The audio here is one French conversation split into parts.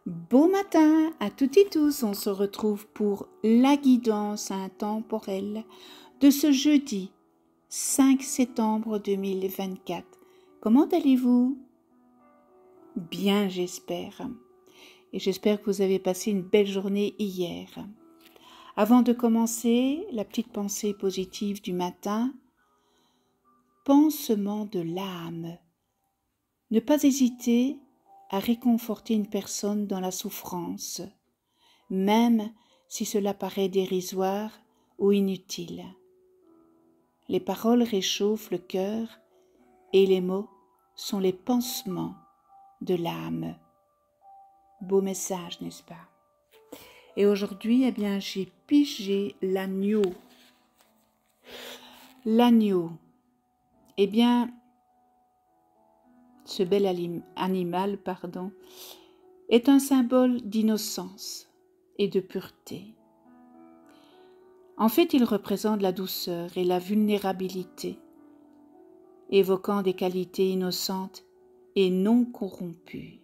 Bon matin à toutes et tous, on se retrouve pour la guidance intemporelle de ce jeudi 5 septembre 2024. Comment allez-vous? Bien, j'espère. Et j'espère que vous avez passé une belle journée hier. Avant de commencer, la petite pensée positive du matin, pansement de l'âme. Ne pas hésiter à réconforter une personne dans la souffrance, même si cela paraît dérisoire ou inutile. Les paroles réchauffent le cœur et les mots sont les pansements de l'âme. Beau message, n'est-ce pas? Et aujourd'hui, j'ai pigé l'agneau. L'agneau, ce bel animal, est un symbole d'innocence et de pureté. En fait, il représente la douceur et la vulnérabilité, évoquant des qualités innocentes et non corrompues.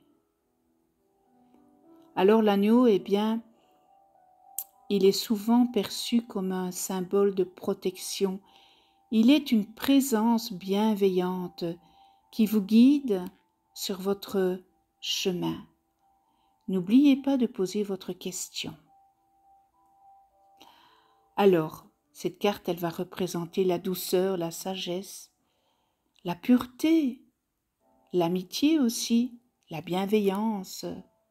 Alors l'agneau, il est souvent perçu comme un symbole de protection. Il est une présence bienveillante qui vous guide sur votre chemin. N'oubliez pas de poser votre question. Alors, cette carte, elle va représenter la douceur, la sagesse, la pureté, l'amitié aussi, la bienveillance.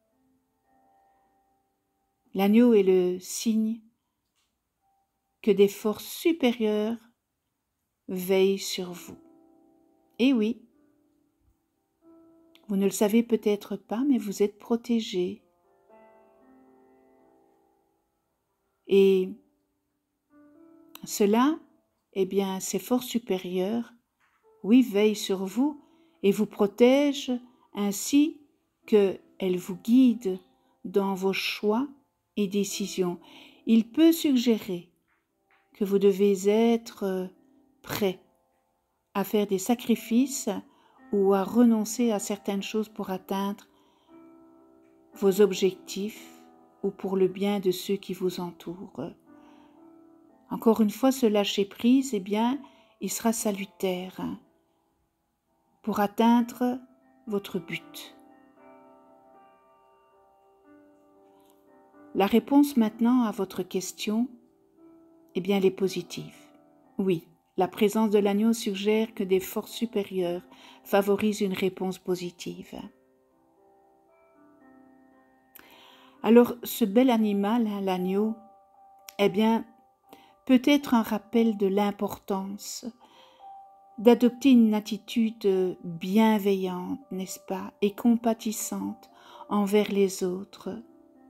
L'agneau est le signe que des forces supérieures veillent sur vous. Et oui, vous ne le savez peut-être pas, mais vous êtes protégés. Et cela, ces forces supérieures, oui, veillent sur vous et vous protègent ainsi qu'elles vous guident dans vos choix et décisions. Il peut suggérer que vous devez être prêt à faire des sacrifices ou à renoncer à certaines choses pour atteindre vos objectifs ou pour le bien de ceux qui vous entourent. Encore une fois, ce lâcher-prise, il sera salutaire pour atteindre votre but. La réponse maintenant à votre question, elle est positive. Oui, la présence de l'agneau suggère que des forces supérieures favorisent une réponse positive. Alors, ce bel animal, l'agneau, peut être un rappel de l'importance d'adopter une attitude bienveillante, n'est-ce pas, et compatissante envers les autres,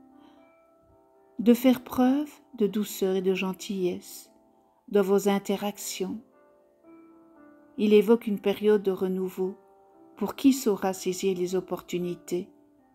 de faire preuve de douceur et de gentillesse dans vos interactions. Il évoque une période de renouveau pour qui saura saisir les opportunités.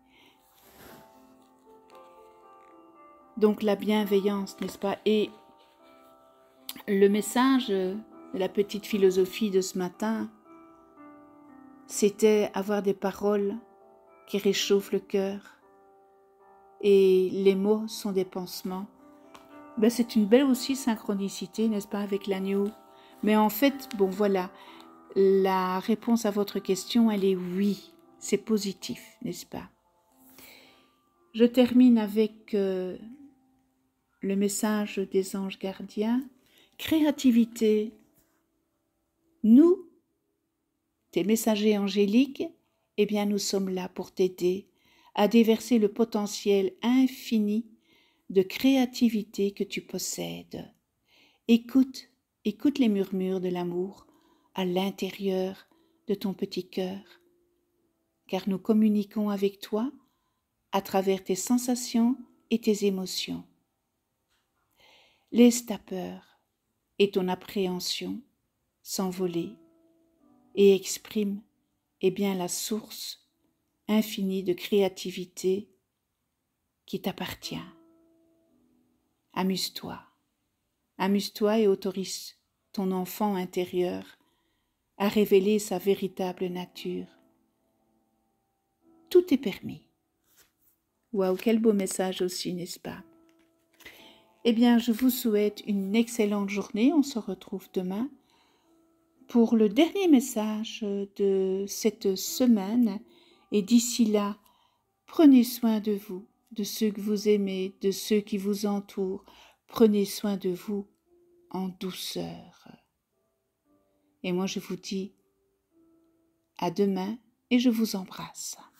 Donc la bienveillance, n'est-ce pas? Et le message de la petite philosophie de ce matin, c'était avoir des paroles qui réchauffent le cœur. Et les mots sont des pansements. C'est une belle aussi synchronicité, n'est-ce pas, avec l'agneau. Mais en fait, la réponse à votre question, elle est oui, c'est positif, n'est-ce pas? Je termine avec le message des anges gardiens. Créativité. Nous, tes messagers angéliques, nous sommes là pour t'aider à déverser le potentiel infini de créativité que tu possèdes. Écoute les murmures de l'amour à l'intérieur de ton petit cœur, car nous communiquons avec toi à travers tes sensations et tes émotions. Laisse ta peur et ton appréhension s'envoler et exprime la source infinie de créativité qui t'appartient. Amuse-toi et autorise ton enfant intérieur à révéler sa véritable nature. Tout est permis. Waouh, quel beau message aussi, n'est-ce pas? Eh bien, je vous souhaite une excellente journée. On se retrouve demain pour le dernier message de cette semaine. Et d'ici là, prenez soin de vous, de ceux que vous aimez, de ceux qui vous entourent. Prenez soin de vous en douceur. Et moi, je vous dis à demain et je vous embrasse.